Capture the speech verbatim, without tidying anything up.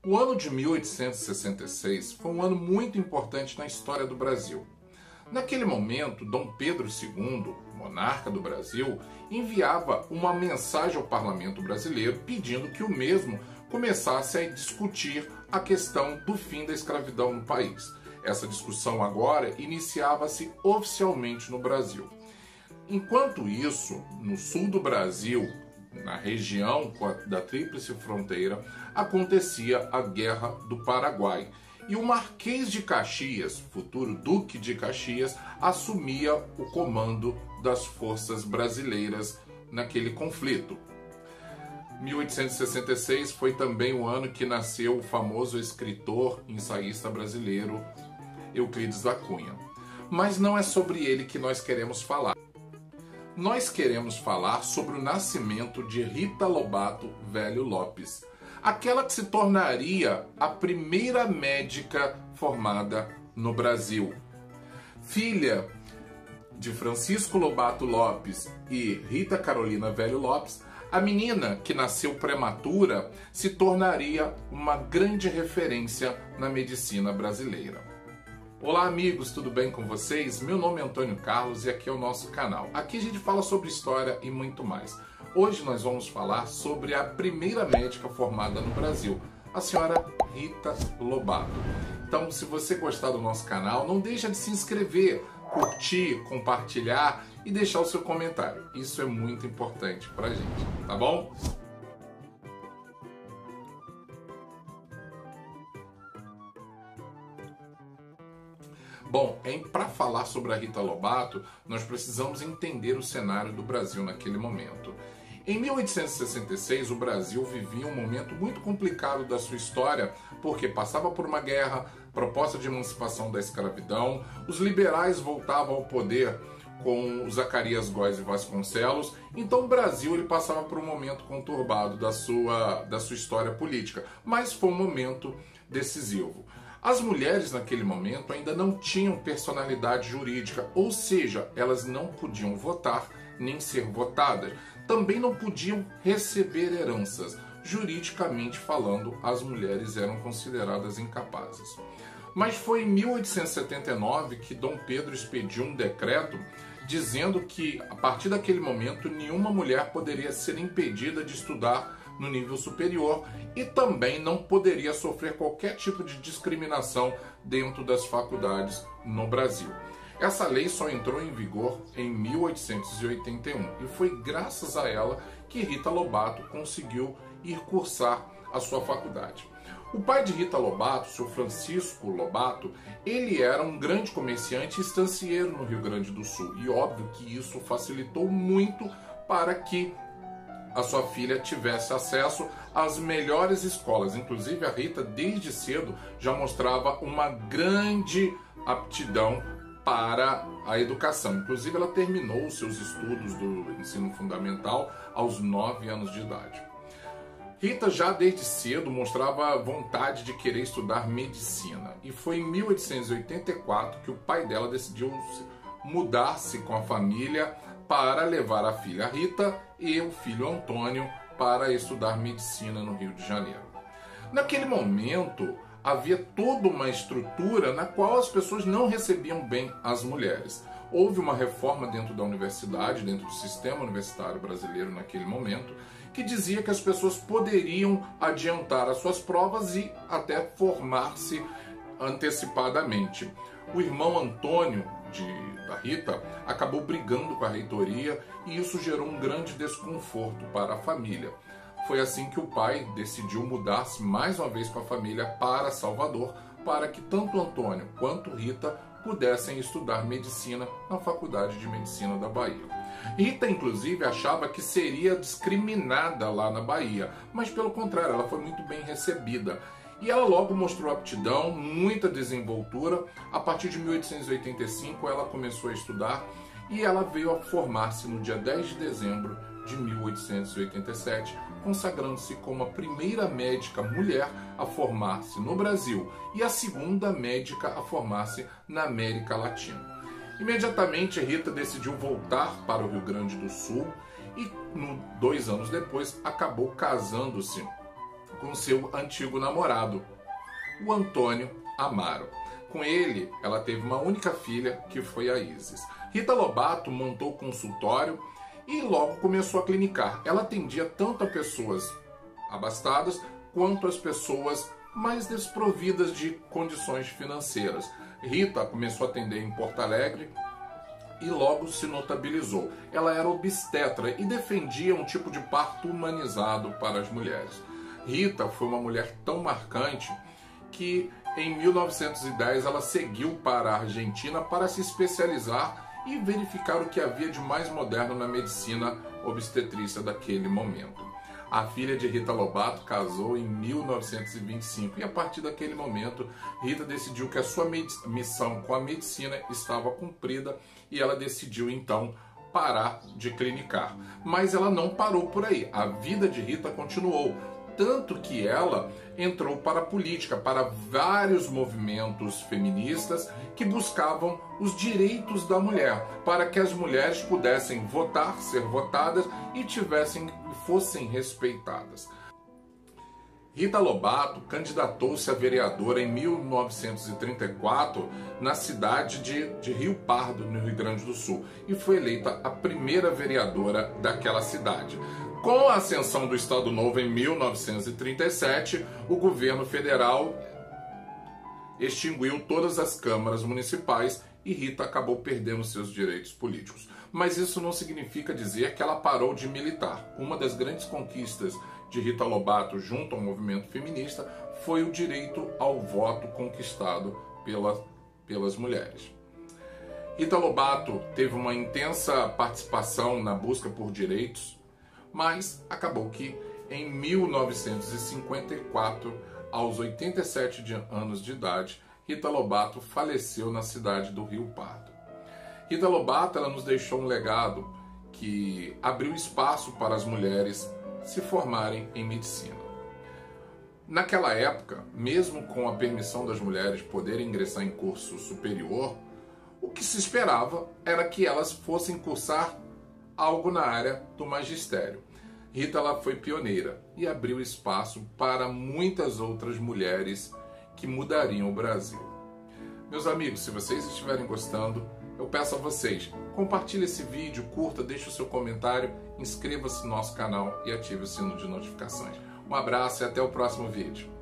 O ano de mil oitocentos e sessenta e seis foi um ano muito importante na história do Brasil. Naquele momento, Dom Pedro segundo, monarca do Brasil, enviava uma mensagem ao parlamento brasileiro pedindo que o mesmo começasse a discutir a questão do fim da escravidão no país. Essa discussão agora iniciava-se oficialmente no Brasil. Enquanto isso, no sul do Brasil, na região da Tríplice Fronteira, acontecia a Guerra do Paraguai. E o Marquês de Caxias, futuro Duque de Caxias, assumia o comando das forças brasileiras naquele conflito. mil oitocentos e sessenta e seis foi também o ano que nasceu o famoso escritor e ensaísta brasileiro Euclides da Cunha. Mas não é sobre ele que nós queremos falar. Nós queremos falar sobre o nascimento de Rita Lobato Velho Lopes, aquela que se tornaria a primeira médica formada no Brasil. Filha de Francisco Lobato Lopes e Rita Carolina Velho Lopes, a menina, que nasceu prematura, se tornaria uma grande referência na medicina brasileira. Olá amigos, tudo bem com vocês? Meu nome é Antônio Carlos e aqui é o nosso canal. Aqui a gente fala sobre história e muito mais. Hoje nós vamos falar sobre a primeira médica formada no Brasil, a senhora Rita Lobato. Então, se você gostar do nosso canal, não deixa de se inscrever, curtir, compartilhar e deixar o seu comentário. Isso é muito importante pra gente, tá bom? Bom, para falar sobre a Rita Lobato, nós precisamos entender o cenário do Brasil naquele momento. Em mil oitocentos e sessenta e seis, o Brasil vivia um momento muito complicado da sua história, porque passava por uma guerra, proposta de emancipação da escravidão, os liberais voltavam ao poder com Zacarias Góes e Vasconcelos, então o Brasil ele passava por um momento conturbado da sua, da sua história política, mas foi um momento decisivo. As mulheres naquele momento ainda não tinham personalidade jurídica, ou seja, elas não podiam votar nem ser votadas. Também não podiam receber heranças. Juridicamente falando, as mulheres eram consideradas incapazes. Mas foi em mil oitocentos e setenta e nove que Dom Pedro expediu um decreto dizendo que, a partir daquele momento, nenhuma mulher poderia ser impedida de estudar no nível superior e também não poderia sofrer qualquer tipo de discriminação dentro das faculdades no Brasil. Essa lei só entrou em vigor em mil oitocentos e oitenta e um e foi graças a ela que Rita Lobato conseguiu ir cursar a sua faculdade. O pai de Rita Lobato, seu Francisco Lobato, ele era um grande comerciante e estancieiro no Rio Grande do Sul e óbvio que isso facilitou muito para que a sua filha tivesse acesso às melhores escolas. Inclusive a Rita desde cedo já mostrava uma grande aptidão para a educação. Inclusive ela terminou os seus estudos do ensino fundamental aos nove anos de idade. Rita já desde cedo mostrava vontade de querer estudar medicina e foi em mil oitocentos e oitenta e quatro que o pai dela decidiu mudar-se com a família para levar a filha Rita e o filho Antônio para estudar medicina no Rio de Janeiro. Naquele momento, havia toda uma estrutura na qual as pessoas não recebiam bem as mulheres. Houve uma reforma dentro da universidade, dentro do sistema universitário brasileiro naquele momento, que dizia que as pessoas poderiam adiantar as suas provas e até formar-se antecipadamente. O irmão Antônio de, da Rita acabou brigando com a reitoria e isso gerou um grande desconforto para a família. Foi assim que o pai decidiu mudar-se mais uma vez com a família para Salvador, para que tanto Antônio quanto Rita pudessem estudar medicina na Faculdade de Medicina da Bahia. Rita, inclusive, achava que seria discriminada lá na Bahia, mas pelo contrário, ela foi muito bem recebida. E ela logo mostrou aptidão, muita desenvoltura. A partir de mil oitocentos e oitenta e cinco ela começou a estudar e ela veio a formar-se no dia dez de dezembro de mil oitocentos e oitenta e sete, consagrando-se como a primeira médica mulher a formar-se no Brasil e a segunda médica a formar-se na América Latina. Imediatamente, Rita decidiu voltar para o Rio Grande do Sul e, no, dois anos depois, acabou casando-se com seu antigo namorado, o Antônio Amaro. Com ele, ela teve uma única filha, que foi a Isis. Rita Lobato montou o consultório e logo começou a clinicar. Ela atendia tanto a pessoas abastadas quanto as pessoas mais desprovidas de condições financeiras. Rita começou a atender em Porto Alegre e logo se notabilizou. Ela era obstetra e defendia um tipo de parto humanizado para as mulheres. Rita foi uma mulher tão marcante que em mil novecentos e dez ela seguiu para a Argentina para se especializar e verificar o que havia de mais moderno na medicina obstetrícia daquele momento. A filha de Rita Lobato casou em mil novecentos e vinte e cinco e a partir daquele momento Rita decidiu que a sua missão com a medicina estava cumprida e ela decidiu então parar de clinicar. Mas ela não parou por aí, a vida de Rita continuou, tanto que ela entrou para a política, para vários movimentos feministas que buscavam os direitos da mulher, para que as mulheres pudessem votar, ser votadas e tivessem fossem respeitadas. Rita Lobato candidatou-se a vereadora em mil novecentos e trinta e quatro na cidade de, de Rio Pardo, no Rio Grande do Sul, e foi eleita a primeira vereadora daquela cidade. Com a ascensão do Estado Novo em mil novecentos e trinta e sete, o governo federal extinguiu todas as câmaras municipais e Rita acabou perdendo seus direitos políticos. Mas isso não significa dizer que ela parou de militar. Uma das grandes conquistas de Rita Lobato junto ao movimento feminista foi o direito ao voto conquistado pela, pelas mulheres. Rita Lobato teve uma intensa participação na busca por direitos, mas acabou que em mil novecentos e cinquenta e quatro, aos oitenta e sete anos de idade, Rita Lobato faleceu na cidade do Rio Pardo. Rita Lobato ela nos deixou um legado que abriu espaço para as mulheres se formarem em medicina. Naquela época, mesmo com a permissão das mulheres poderem ingressar em curso superior, o que se esperava era que elas fossem cursar algo na área do magistério. Rita ela foi pioneira e abriu espaço para muitas outras mulheres que mudariam o Brasil. Meus amigos, se vocês estiverem gostando, eu peço a vocês, compartilhe esse vídeo, curta, deixe o seu comentário, inscreva-se no nosso canal e ative o sino de notificações. Um abraço e até o próximo vídeo.